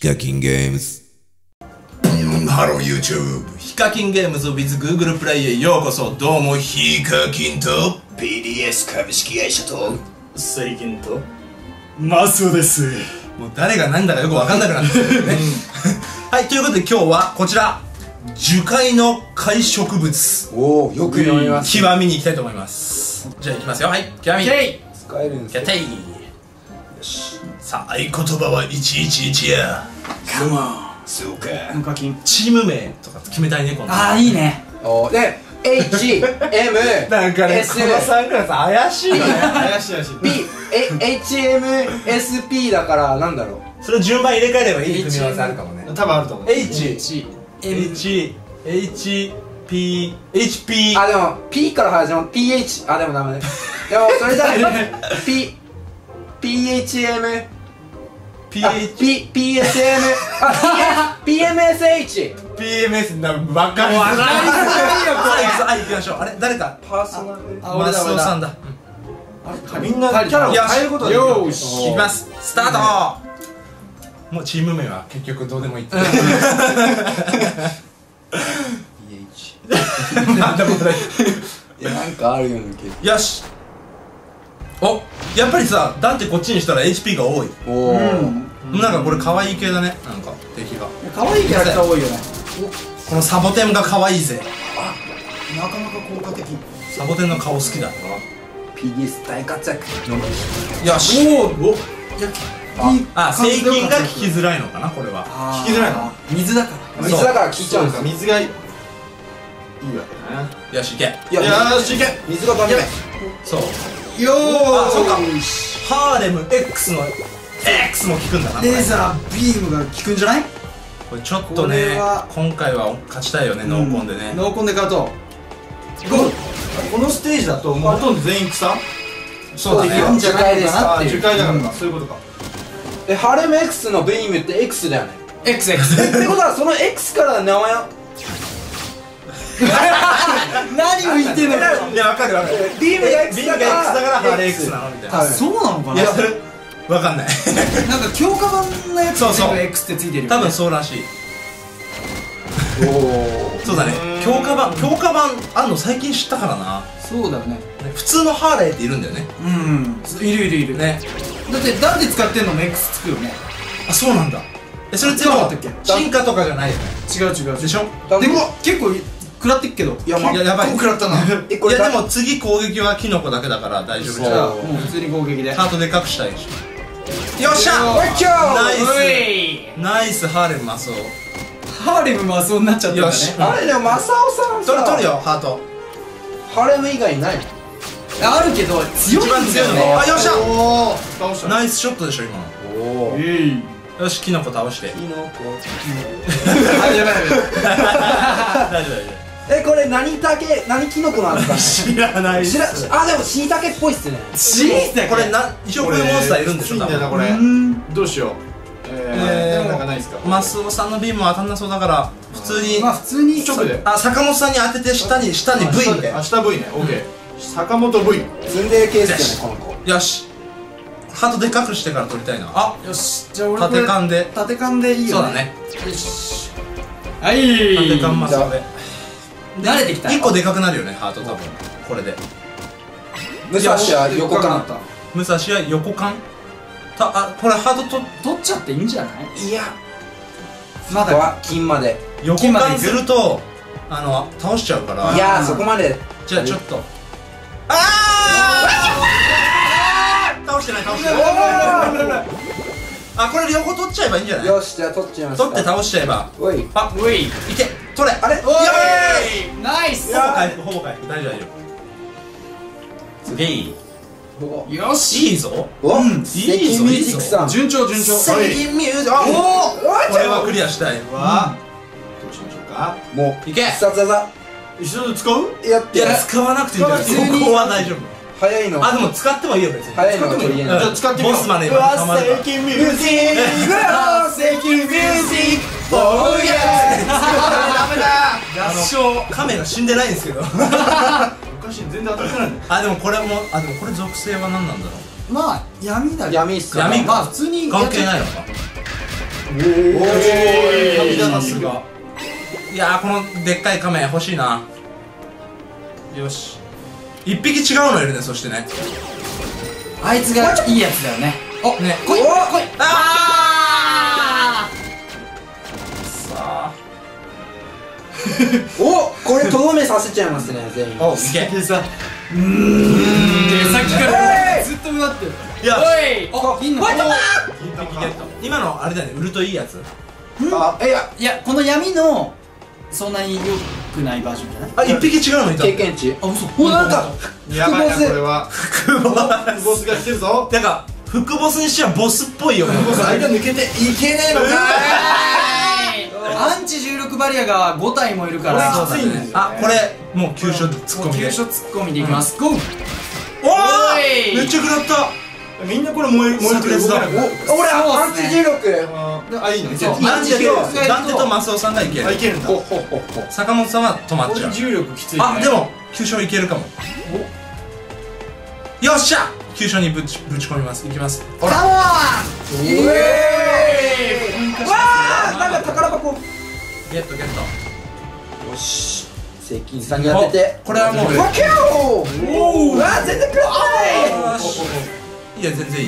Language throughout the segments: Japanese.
カキンゲームズ。ハロー YouTube。ヒカキンゲームズ with Google プレイへようこそ。どうもヒカキンと PDS 株式会社とセイキンとマスオです。 もう誰が何だかよく分かんなくなってるねはい、ということで今日はこちら樹海の海植物。 おお、よく読みます。 極みに行きたいと思います。じゃあ行きますよ。はい、極み使えるんですよ。 キャテイ。よし、さあ合言葉は111や。 カモン。 そうか、 無課金。 チーム名とか決めたいね、今度。 ああ、いいね。 おで HM なんかね、このサングラス怪しいよね。 怪しい怪しい。 HMSP だからなんだろう。 それ順番入れ替えればいい組み合わせあるかもね。 多分あると思う。 HP あ、でも P から始まる PH。 あ、でもダメね。でもそれじゃない。PHM PSM PMSH PMS な、バカにわかりづらいよこれ。 はい、行きましょう。あれ、誰かパーソナル。 マスオさんだ。 みんなキャラを変えることで。 よーし、行きます。スタート。もうチーム名は結局どうでもいいって。なんでもない。 いや、なんかあるような気が。 よし。お、やっぱりさ、ダンテこっちにしたら HP が多い。 おお、 なんかこれ可愛い系だね。なんか敵が可愛いキャラクター多いよね。 このサボテンが可愛いぜ。 なかなか効果的。 サボテンの顔好きだ。 PDS 大活躍。 よし。 おお。 あ、製品が聞きづらいのかな、これは。 聞きづらいの。水だから。 水だから聞いちゃうんですよ。 水がいいわけね。 よし、いけ。 いや、 よーし、いけ。 水がダメ。 そう。 よー。 あ、そうか。ハーレム X の X も効くんだな。これレーザービームが効くんじゃない？ これちょっとね、今回は勝ちたいよね、ノーコンでね。 ノーコンで勝とう。このステージだともうほとんど全員草。 そうだね。 いいんじゃないのかなっていう。 樹樹海だからか。そういうことか。 ハレム X のベイムって X だよね。 XX。 ってことはその X から名前を。 何を言ってんのか。 いや、わかるわかる。 ビームが X ビームが X だからハーレー X なのみたいな。 はいそうなのかな。 いや、それわかんない。 なんか強化版のやつそうそう全部 X ってついてるよね。 多分そうらしい。 おお。 そうだね。強化版あんの最近知ったからな。 そうだよね。 普通のハーレーっているんだよね。 うん。いるいるいる。 ね。 だってダンテ使ってんのも X つくよね。 あ、そうなんだ。それってもそうだったっけ。 進化とかじゃないよね。 違う違う。 でしょ。 でも結構食らってっけど。 いや、まいや、やばい。 食らったな。 いや、でも次攻撃はキノコだけだから大丈夫じじゃあゃん。 もう普通に攻撃で。 ハートでかくしたいし。よっしゃ。 よっしゃナイい。 ナイスハーレムマスオ。 ハーレムマスオになっちゃったんだね。 よし。 あれでもマサオさんさ、 取るよ、ハート。 ハレム以外ないの？ あるけど強いんだよ一番強いの。 ね。 あ、よっしゃ。 おお。倒した。 ナイスショットでしょ、今の。 おお。 よし、キノコ倒して。 キノコ。 あ、やばいやばい。 大丈夫大丈これ何キノコなんですかね？ 夫。知らないっす。 あ、でも椎茸っぽいっすね。 シーだこれ一応これモンスターいるんでしょ、多分。 これ。どうしよう。なんかないですか。 マスオさんのビームは当たんなそうだから普通に。 まあ普通に直で。 あ、坂本さんに当てて下に V みたいな。 下 V ね。オッケー。坂本 V。 ツンデレ系っすよね、この子。 よし。ハートでかくしてから取りたいな。あ、 よし。じゃあ俺縦勘で。 縦勘でいいよ。 そうだね。 よし。はい。 縦勘マスオで。 慣れてきた。 1個でかくなるよね、ハート多分。これで。 武蔵は横かな。 武蔵は横勘。あ、これハート取っちゃっていいんじゃない？ いや、 まだは金まで。 横勘すると倒しちゃうから。 いやー、そこまで。 じゃあちょっと。倒してない。あ、これ両方取っちゃえばいいんじゃない？ よし、じゃあ取っちゃいますか。 取って倒しちゃえば。 おい。 あ、 うい。 いけ、取れ。あれ、 おい。 やナイス。 ばい。ほぼ回復、大丈夫大丈夫。すげえ。 よし。 いいぞ。 お、 いいぞセキミュージックさん。 順調順調。 セキミュージック。あ、これはクリアしたい。 はどうしましょうか。 もういけ。 必殺技一緒に使う？ やって。 いや、使わなくていいんだよ。 普通にここは大丈夫。 早いの。 あ、でも使ってもいいよ、別に。 早いのが取り柄じゃあ使ってみよう。 ボスまで今たまるから。 セキミュージック。セキミュージック。おーイエー。ダメだ。合唱。 カメが死んでないんですけど。 おかしい。全然当たってないんだよ。 あ、でもこれ属性は何なんだろう。 まあ闇だ。 闇っすか。 闇まあ普通に関係ないのか。 神だなすが。いやー、このでっかい亀欲しいな。よし、一匹違うのいるね。そしてね、 あいつがいいやつだよね。 おね、 来い来い。 あーさあ、 お、これとどめさせちゃいますね、全員。 お、いけ。 さっきからずっとうなってる。 よし、 おい、銀の。 今のあれだよね、売るといいやつ。 あ、いや、 いや、この闇のそんなに良くないバージョンじゃない？ あ、一匹違うのいた。 経験値。 あ、嘘。 お、なんか、 やばいなこれは。ボスが来てるぞ。 なんか副ボスにしてはボスっぽいよね。 ボス間抜けていけねえのか。 アンチ重力バリアが5体もいるから。 これきついんですよね。 あ、これもう急所突っ込みで。 急所突っ込みでいきます。ゴー。 おー、めっちゃ食らった。 みんなこれ燃えてる。 俺、アンチ重力。 あ、いいね。 そうダンテとマスオさんがいける。 あ、いけるんだ。 ほほほほ。 坂本さんは止まっちゃう。 重力きついね。 あ、でも急所いけるかも。よっしゃ、急所にぶち込みます。いきます。 カモン。うえー。わあ、なんか宝箱。 ゲットゲット。 よし、関金さんに当てて。 これはもうわけよ。おお、わあ、全然食らわない。 いや、全然いい。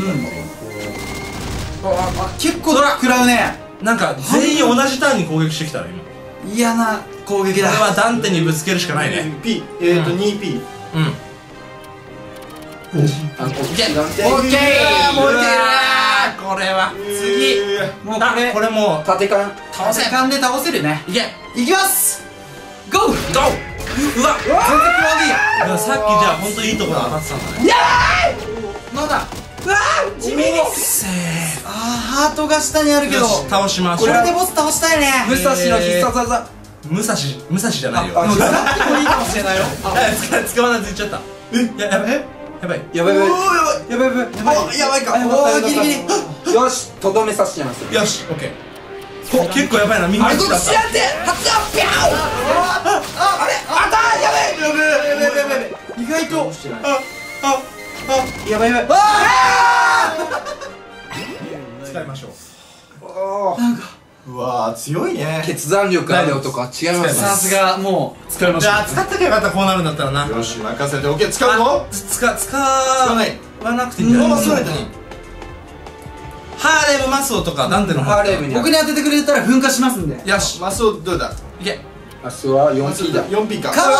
結構食らうね。 なんか全員同じターンに攻撃してきたら今。 嫌な攻撃だ。 これはダンテにぶつけるしかないね。 P、2P。 うん。 オッケー。 オッケー。もういける。 これは次。もうこれこれもう縦勘。 倒せ。勘で倒せるね。 いけ。 いきます。ゴー。 ゴー。うわ、 全然食らわねえや。 さっきじゃあ本当にいいところ当たってたんだね。 まだ。 うわあ、地味に。 せあー、ハートが下にあるー。 けど。 よし、倒しましょう。 これでボス倒したいね。 武蔵の必殺技。 武蔵じゃないよ。 あ、 使ってもいいかもしれないよ。 使わないと言っちゃった。やばい。やばい。 やばいやばい。やばいやばい。 やばいか。 おー、 ギリギリ。 よし、とどめさせちゃいます。 よし、オッケー。結構やばいな、みんな来ちゃった。 て発動ピャオ。あれ、あたー、やばい。やばい。 意外と。 やばいやばい。 使いましょう。 うわー、強いね。 決断力ある男は違います。 さすが、もう、使いましじた。 ゃあ使っとけばよかった、こうなるんだったらな。 よし、任せておけ。使うの？ 使わないわなくていいんじゃない？ あ、そうだったね。 ハーレムマスオとかダンテの方。 ハーレムに。 僕に当ててくれたら噴火しますんで。 よし、 マスオどうだ？ いけ。よ明日は 4P だ。 4P か。 カモン。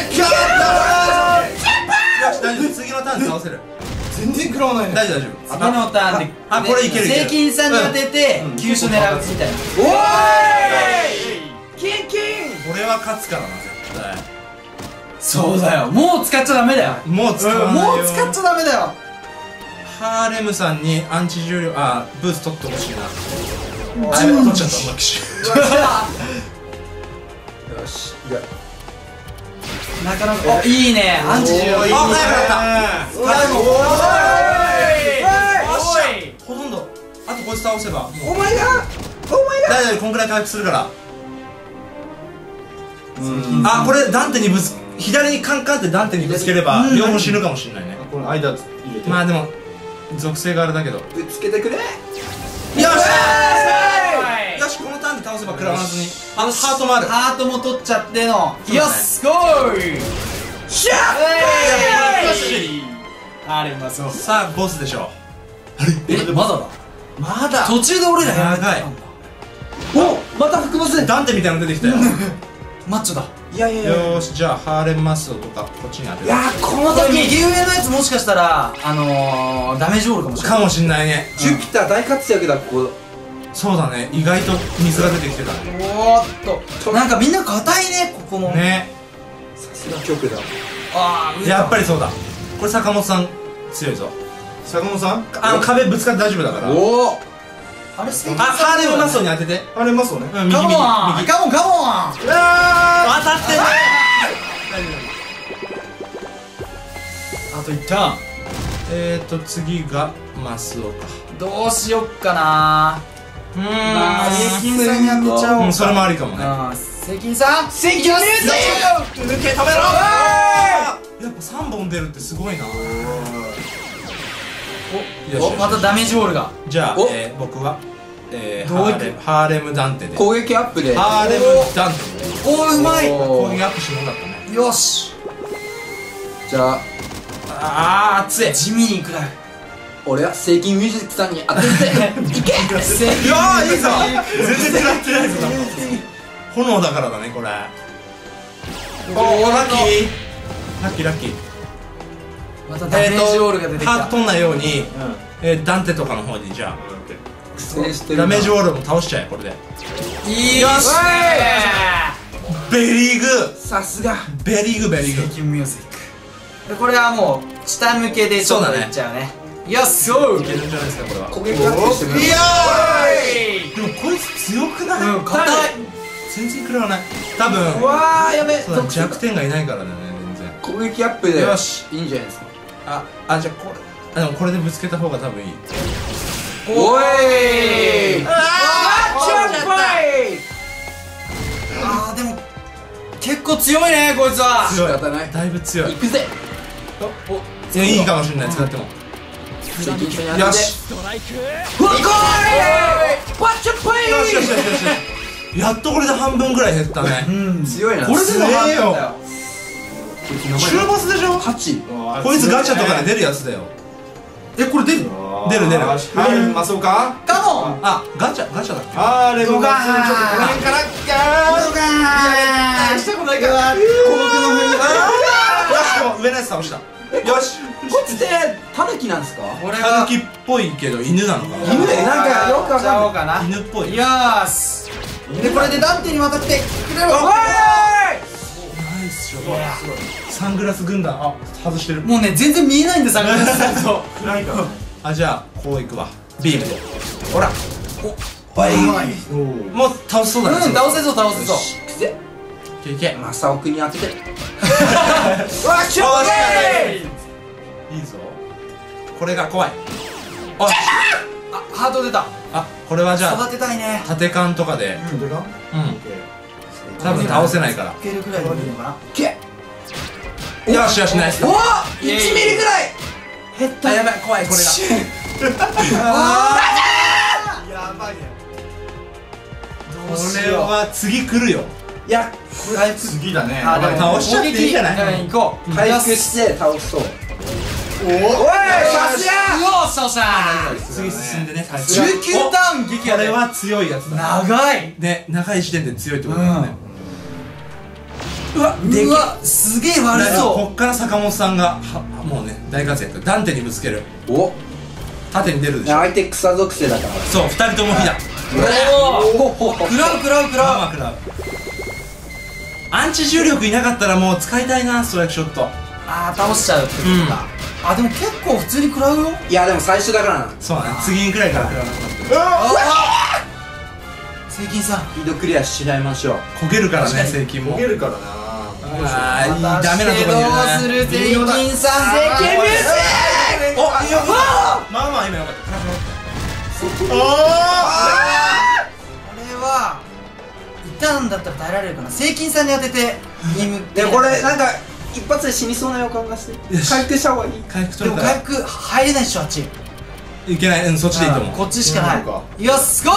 し、大丈夫。次のターンで倒せる。 全然食らわないね。 大丈夫、大丈夫。 次のターンで。 あ、これいけるいける。 税金さんに当てて、急所狙うみたいな。 おーい。キンキン。 これは勝つからな、絶対。 そうだよ。もう使っちゃダメだよ。 もう使わないよ。 もう使っちゃダメだよ。 ハーレムさんにアンチ重力、あ、ブース取ってほしいな。あ、取っちゃった、マキシュ。 よし。じゃなかなか。お、いいね。アンチ重力。 あ、早くなった。 おい。 ほとんど。あとこいつ倒せば。もうお前が。 大丈夫、こんくらい回復するから。あ、これダンテにぶつ、左にカンカンってダンテにぶつければ両方死ぬかもしれないね。 この間入れて。 まあでも属性があれだけど。よぶつけてくれ。 し、よし、このターンで倒せば食らわずに。あ、ハートもある。 ハートも取っちゃっての。 そうだねよし、ゴー。 シャよし、 あれ、まそう。 さあボスでしょえ、まだだ。 まだ途中で俺らやめた長い。 お、また副ボス。 ダンテみたいなの出てきたよ。 マッチョだ。 いやいやいや。 よーし、じゃあハーレムマスオとかこっちに当てる。 いやー、この時右上のやつもしかしたらダメージボールかもしれない。 かもしんないね。 ジュピター大活躍だ、ここ。 そうだね、意外と水が出てきてたね。 おーっと、なんかみんな硬いね、ここの。 ね、 さすが極だ。 ああ、 やっぱりそうだ。これ坂本さん強いぞ。 坂本さん？ 壁ぶつかって大丈夫だから。 おお。 あれ、 あ、ハーレムマスオに当てて。 あれマスオね。 うん、右カモ右ン右。 カモンカモン。 当たってね。 あと1ターン。 次がマスオか。 どうしよっかなうーん、 まあ税金さんに当てちゃおうか。 うん、それもありかもね。 あー、税金さん、 関金抜け止めろ。やっぱ3本出るってすごいな。よしお、またダメージボールが。 じゃあお僕はハーレムダンテで攻撃アップでハーレムダンテでおーうまい攻撃アップしてもらったね。 よしじゃあ熱い。 地味に食らう俺はセイキンミュージックさんに当てていけいやーいいぞ。全然食らってないぞ。炎だからだねこれ。おーラッキーラッキーラッキー。 またダメージオールが出てきたハートんないようにダンテとかの方にじゃあ苦戦してるダメージウォールも倒しちゃえこれで。 よしベリーグーさすがベリーグーベリーグー。 セキュンミュージックでこれはもう下向けでちょっといっちゃうねよっしょいけるんじゃないですかこれは。 攻撃アップしてくれるいやーでもこいつ強くない？ うん硬い全然食らわない多分。 うわーやべそうだ弱点がいないからね全然。 攻撃アップでよしいいんじゃないですか。 じゃあこれでもこれでぶつけた方が多分いい。 おいでも結構強いねこいつは強い仕方ないだいぶ強い。 行くぜいいかもしれない使っても。 セイキンさんに当ててよし行こうパッチャパイよしよしよしよし。やっとこれで半分ぐらい減ったね。 強いなこれでも半分だよ。 こいつ名前中ボスでしょ。 8 こいつガチャとかで出るやつだよ。 これ出る出る出る。 はいまそうかカモンガチャだっけ。 ハーレムガーちょっとこの辺からしたことないからよし上のやつ倒した。よしこいつってタヌキなんですか。 俺タヌキっぽいけど犬なのかな。 犬でなんかよくわちゃおかないうんかな犬っぽい。 よーしでこれでダンテに渡ってくればナイスショット。サングラス軍団外してる。 もうね全然見えないんですよじゃあこういくわビームで。ほらおいもう倒しそうだね。 倒せそう倒せそう行くぜいけいけ。 マサオくんに当ててわっしょーいいぞこれが怖い。あハート出たこれはじゃあ育てたいね縦缶とかで多分倒せないから。 いけるくらいでいいのかなけよしよしナイス。 おっ1ミリぐらい減ったやばい怖いこれが。 やばいねどうこしようれは次来るよ。 いや回復次だねでも倒しちゃっていいじゃない。 攻撃行こう回復して倒そうおいさすがよっしゃよっしゃ次進んでね。 19ターン撃破でこれは強いやつだ。 長いね長い時点で強いってことだね。 うわすげえ悪こそっから坂本さんがもうね大活躍。ダンテにぶつける。 お縦に出るでしょ。 相手草属性だからそう2人とも火だ。 うおお食らう食らう食まあらうまあ食らう。アンチ重力いなかったらもう使いたいなストライクショット。 倒しちゃうってことかでも結構普通に食らうよいやでも最初だからなそうだね次くらいから食らわなくなってる。 関金さんスピードクリアしちゃいましょう焦げるからね税金も。 焦げるからなダメなとこにいるどうすね。 る関金さん関ミュージックおいいよ。まあまあ今よかった。 これはいたんだったら耐えられるかな関金さんに当ててでこれなんか一発で死にそうな予感がして回復した方がいい回復でも取れたら回復入れないっしょあっちいけない。そっちでいいと思う。 こっちしかないそうかよしゴー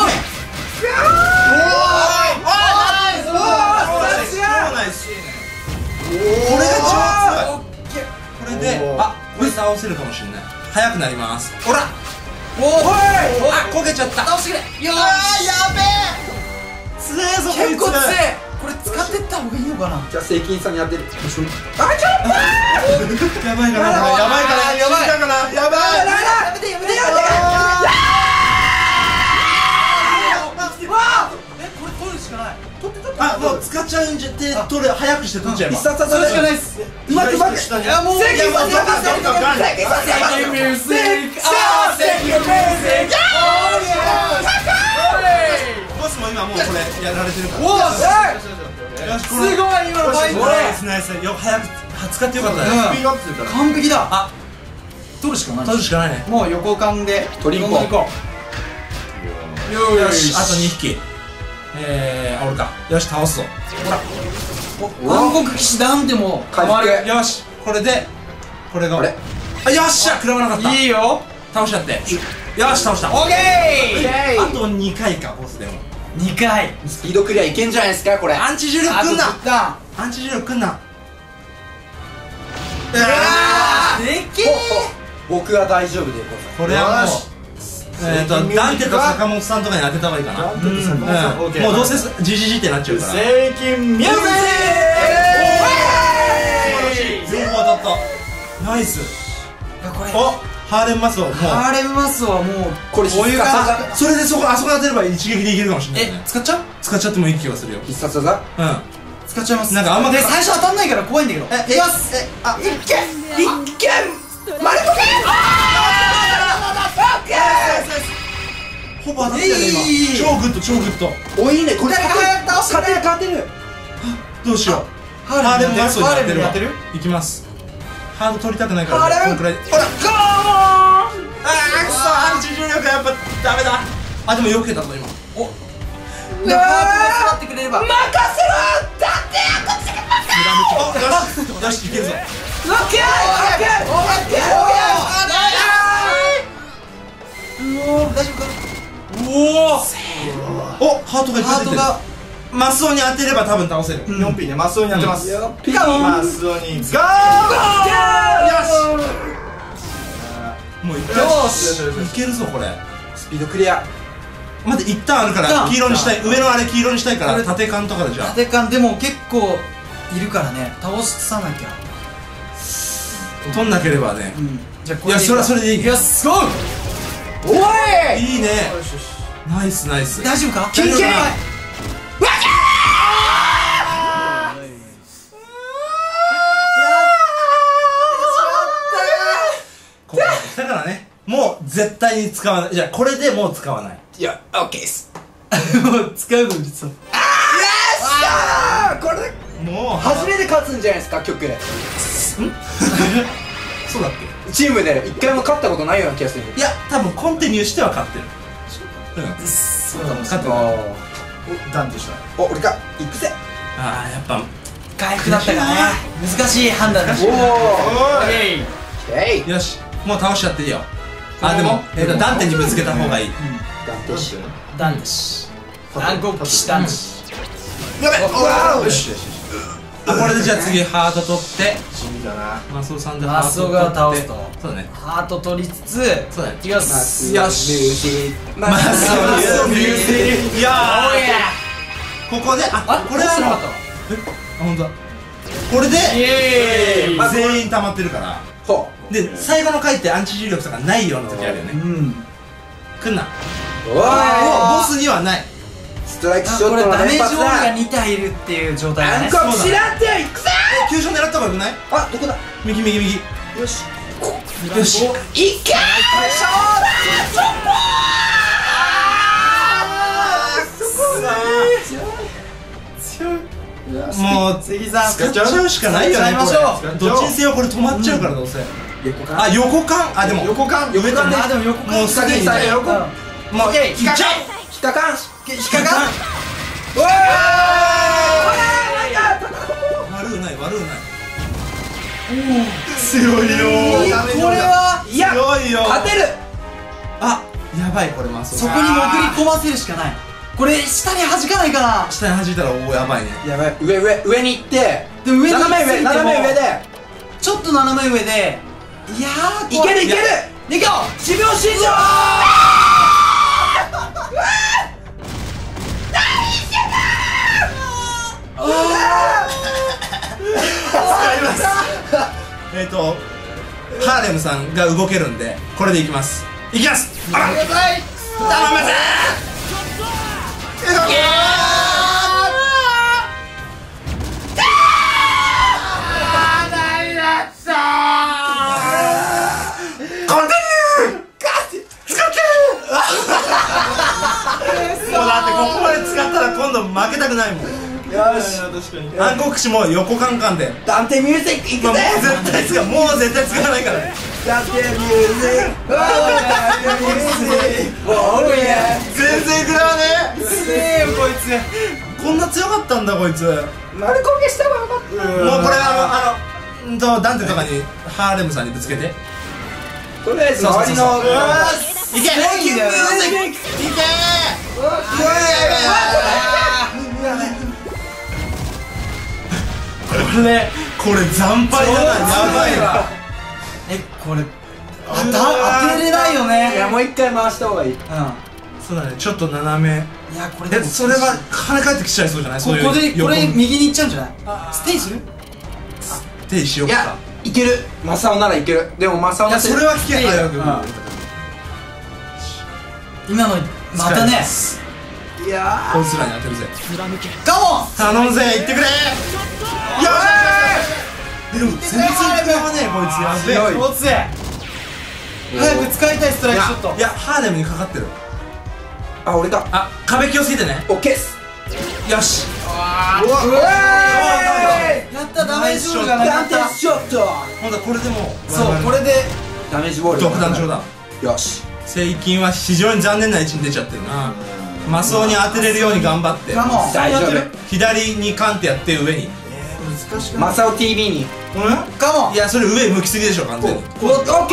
これが超強い。これでこれ倒せるかもしれない。速くなります。ほら焦げちゃった。 倒してくれよーやべ強えぞこいつ。 結構強いこれ使ってった方がいいのかなじゃあ関金さんに当てるやばいかな。やばいかな。 やばい死んだかな。やばい。 やめてやめてやめてこれ取るしかないもう使っちゃうんじゃって取る。早くして取っちゃえば。 必殺技それしかないでっすうまくうまくいやもう関金さん関金ミュージック関金ミュージックボスも今もうこれやられてるから。 おーよしすごい今のファイトナイスナイス。よ早く使ってよかったね。 スピードアップするから完璧だ取るしかない取るしかないね。 もう横間で取りに行こうどんどん行こうよしあと2匹。俺か。よし倒すぞ。 暗黒騎士団でも回復よしこれでこれがあれよっしゃ食らわなかった。 いいよ倒しちゃって。 よし倒した。 オッケー。 あと2回かボスでも。 2回。 スピードクリアいけんじゃないですかこれ。 アンチ重力くんな。 な。 アンチ重力くんな。 でっけえ。 僕は大丈夫でございます。 これはもうダンテと坂本さんとかに当てた方がいいかな。もうどうせジジジってなっちゃうから。 セイキンミュージック。 全部当たった。ナイス。 これお、ハーレムマスをもうハーレムマスはもうこれお湯がそれであそこ当てれば一撃でいけるかもしれないね。 使っちゃう？ 使っちゃってもいい気がするよ。 必殺技。 使っちゃいます。 なんかあんまで最初当たんないから怖いんだけど。いきます。 あ、一見マルコケ。 ほぼ当たったよね今。超グッド超グッド。 お、いいね。これ誰か早く倒してくれ。 勝てる。 どうしよう。ハーレムマスをやってるわ。いきます。ハード取りたくないからこんくらい。ほらゴーン。あーくそ、アンチ重力やっぱダメだ。あ、でも避けたぞ今。お、 ハートが使ってくれれば。 任せろ。だってこっちがよしいけるぞ。 オッケー。大丈夫か？ お、ハートがいっぱい出てる。マスオに当てれば多分倒せる。 4ピンね、マスオに当てます。 ピカモン。 マスオにゴー。 よし。もういけるぞこれ。 スピードクリア。 待って、一旦あるから黄色にしたい。上のあれ黄色にしたいから縦缶とかでじゃあ。 縦缶でも結構いるからね。倒さなきゃ。 取んなければね。 じゃあいや、それはそれでいい。 よし、ゴー。 おい。 いいね。ナイスナイス。 大丈夫か？ キンキン。 だからね、もう絶対に使わない。じゃあこれでもう使わない。 いや、オッケーです。 もう使うのにさ。 これもう初めて勝つんじゃないですか曲。 そうだっチームで一回も勝ったことないような気がする。 け？いや、多分コンティニューしては勝ってる。 そう勝ってる。 ダンとした。 お、俺か行くぜ。 ああ、やっぱ回復だったからね。難しい判断だし。 おお。 えい。 えい。 よし、もう倒しちゃっていいよ。あ、でもダンテにぶつけた方がいい。 ダンテシ。 ダンシ。暗黒騎士ダンシ。 やべ。わお。 よし。これでじゃあ次ハート取って地味だな。 マスオさんでハーマスオがト取って。 倒すと。 そうだね。 ハート取りつつ。 そうだね。 いきます。 よし。 ママスオミュージック。いやおいや。 ー、ここであ、 これはなかった。 あ、本当だ。これでイエーイ。 全員溜まってるから。 ほで、最後の回ってアンチ重力とかないような時あるよね。来んな。 う。おボスにはない。 ストライクショットのこれダメージ連発オールがだ。 2体いるっていう状態だね。 暗黒騎士だって行くぜ。 急所狙った方がよくない？ あ、どこだ。 右右右。 よし。 よし。 いけー。 もう次さん使っちゃうしかないよね。 使いましょう。 これどっちにせよこれ止まっちゃうからどうせ。あ、横間。あ、でも横間。 上とね。 あ、でも横もうすぐにね。 横もういっちゃ引っかかん。 引っかかん。 悪うない悪うない。 強いよ。 これは。 いや、 強いよ。 勝てる。 あ、やばいこれマスオ。 そこに潜り込ませるしかない。これ下に弾かないかな。 下に弾いたらおおやばいね。 やばい。上に行って。 でも上に行き斜め上過ぎても斜め上で。 ちょっと斜め上で。いやー、 いけるいける。 行こう。守病新庄。 ハーレムさんが動けるんでこれでいきます。いきます。あら、頼みますもうだってここまで使ったら今度負けたくないもん。 よし。 暗黒騎士も横カンカンで、 ダンテミュージック行まあ、 くぜ。 もう絶対使わないからね。 ダンテミュージック。ダンテミュージック。おーイエ全然食らわね強えよこいつ。 え。こんな強かったんだこいつ。もうー。丸焦げした方がよかった。 これダンテとかにハーレムさんにぶつけて。 とりあえず周りの。 いけいいんだよね。 いけこれ惨敗だな。やばいわ。 これ当てれないよね。 いやもう一回回した方がいい。 そうだね、ちょっと斜め。 いやこれそれは跳ね返ってきちゃいそうじゃない？そういうこれ横右に行っちゃうんじゃない？ステイする？ ステイしようか。 いける。マサオならいける。でもマサオのそれは危険。 今のまたね。 いやこいつらに当てるぜ。 カモン。 頼むぜ、行ってくれ。よし。でも全然食らわねえこいつ。やべえ。 強い。早く使いたいストライクショット。 いや、ハーレムにかかってる。 あ、俺か。 あ、壁気をつけてね。 オッケーっす。 よし。 やった、ダメージボールがなかった。 ショット。 ほんとこれでもうそう、これでダメージボール。 独壇場だ。 よし。 セイキンは非常に残念な位置に出ちゃってるな。マスオに当てれるように頑張って。 カモン。 大丈夫。 左にカンってやって上に。 難しくない？ マサオ TV に。 カモン。 いや、それ上向きすぎでしょ、完全に。 オッケーオッケー。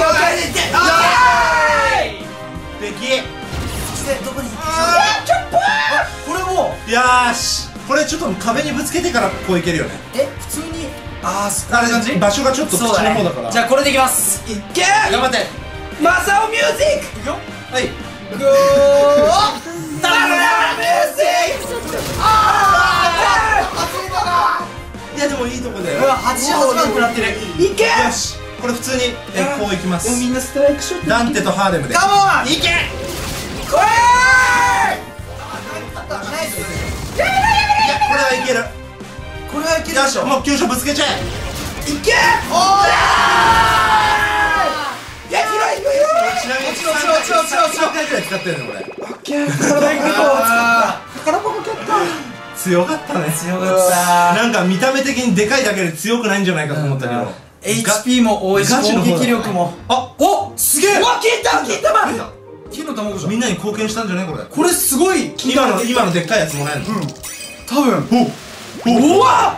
でき。 どこに行これもよーし。これちょっと壁にぶつけてからこういけるよね。 普通にああれ場所がちょっと口の方だから。 じゃあこれでいきます。 いけ。 頑張って。 マサオミュージック。 いくよ。 はい。 ゴーダメだミュージック。 いやでもいいとこだよ。 うわ、88万くらってる。 いけ。 よし。これ普通にこういきます。 みんなストライクショット。 ダンテとハーレムで。 カモン。 いけ。 これいや、これはいける。 これはいけるよし、 でしょ。 もう急所ぶつけちゃえ。 いけ。おー。いや、広いよ。 ちなみに3回くらい使ってるのこれ。 オッケー。宝箱キャッター。 強かったね。 強かった。 なんか見た目的にでかいだけで強くないんじゃないかと思ったけど。 HP も多いし、 ガチの方だ攻撃力も。 あ、 お、すげえ。 うわ、消えた金の卵じゃん。 みんなに貢献したんじゃないこれ。 これすごい。 今のでっかいやつもらえるの。 多分。 おわ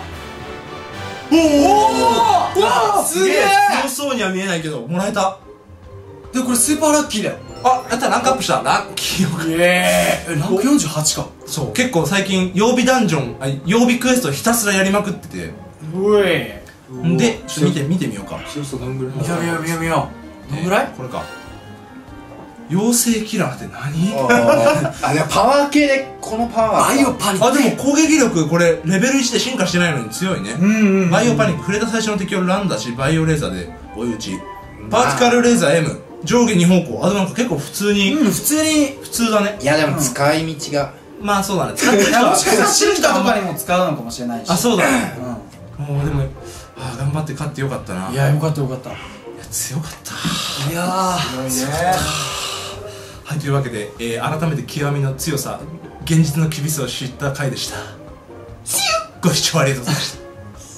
おおすげえ。 強そうには見えないけどもらえた。 でこれスーパーラッキーだよ。 あ、やったらランクアップした。ラッキーよ。 ランク48か。 そう、結構最近曜日ダンジョン、曜日クエストひたすらやりまくってて。 うえ。 で、ちょっと見てみようか。 そうするとどんぐらい？ 見よう。どんぐらい？ これか。妖精キラーって何？ あ、でもパワー系でこのパワー。 バイオパニック。 あ、でも攻撃力これレベル1で進化してないのに強いね。バイオパニック、触れた最初の敵をランダしバイオレーザーで追い打ち。パーティカルレーザー M、上下2方向。あ、でもなんか結構普通に、 普通だね。 いやでも使い道が。 まあそうだね。使ってる人はもしかしたらシルタとかにも使うのかもしれないし。 あ、そうだね。もうでも、頑張って勝ってよかったな。 いや、よかったよかった。 いや、強かった。 いやー、 すごいね。 はい、というわけで、改めて極みの強さ、現実の厳しさを知った回でした。ご視聴ありがとうございました。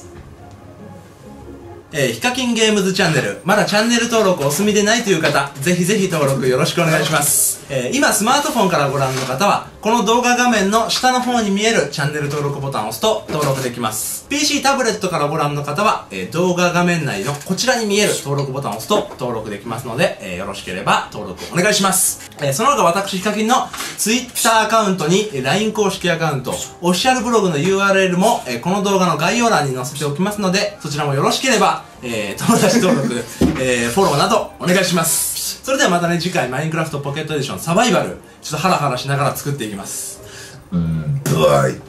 ヒカキンゲームズチャンネル、まだチャンネル登録お済みでないという方、ぜひぜひ登録よろしくお願いします。今スマートフォンからご覧の方は、この動画画面の下の方に見えるチャンネル登録ボタンを押すと登録できます。PC タブレットからご覧の方は、動画画面内のこちらに見える登録ボタンを押すと登録できますので、よろしければ登録お願いします。その他私ヒカキンの Twitter アカウントに LINE 公式アカウント、オフィシャルブログの URL も、この動画の概要欄に載せておきますので、そちらもよろしければ友達登録、フォローなどお願いします。それではまたね、次回マインクラフトポケットエディションサバイバル、ちょっとハラハラしながら作っていきます。バイ。